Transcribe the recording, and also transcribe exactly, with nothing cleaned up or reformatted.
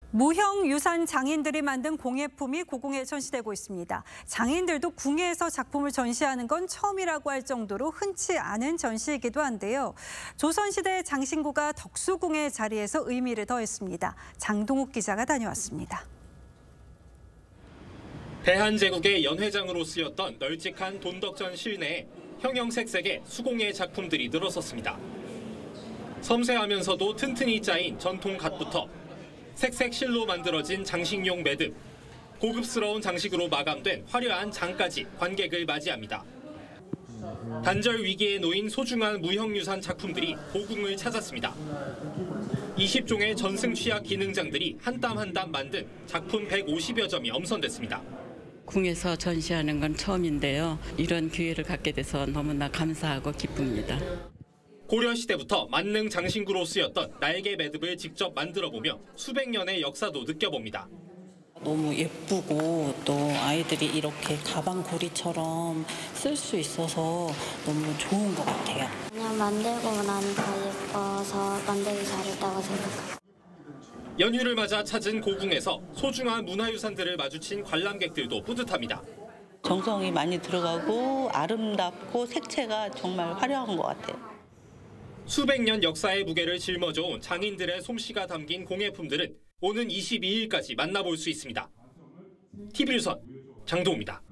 무형 유산 장인들이 만든 공예품이 고궁에 전시되고 있습니다. 장인들도 궁예에서 작품을 전시하는 건 처음이라고 할 정도로 흔치 않은 전시이기도 한데요. 조선시대 장신구가 덕수궁의 자리에서 의미를 더했습니다. 장동욱 기자가 다녀왔습니다. 대한제국의 연회장으로 쓰였던 널찍한 돈덕전 실내에 형형색색의 수공예 작품들이 늘어섰습니다. 섬세하면서도 튼튼히 짜인 전통 갓부터 색색 실로 만들어진 장식용 매듭, 고급스러운 장식으로 마감된 화려한 장까지 관객을 맞이합니다. 단절 위기에 놓인 소중한 무형유산 작품들이 고궁을 찾았습니다. 이십 종의 전승 취약 기능장들이 한 땀 한 땀 만든 작품 백오십여 점이 엄선됐습니다. 궁에서 전시하는 건 처음인데요. 이런 기회를 갖게 돼서 너무나 감사하고 기쁩니다. 고려시대부터 만능 장신구로 쓰였던 날개 매듭을 직접 만들어보며 수백 년의 역사도 느껴봅니다. 너무 예쁘고 또 아이들이 이렇게 가방 고리처럼 쓸 수 있어서 너무 좋은 것 같아요. 그냥 만들고 나니까 예뻐서 만들기 잘했다고 생각해요. 연휴를 맞아 찾은 고궁에서 소중한 문화유산들을 마주친 관람객들도 뿌듯합니다. 정성이 많이 들어가고 아름답고 색채가 정말 화려한 것 같아요. 수백 년 역사의 무게를 짊어져온 장인들의 솜씨가 담긴 공예품들은 오는 이십이 일까지 만나볼 수 있습니다. 티비조선 장동우입니다.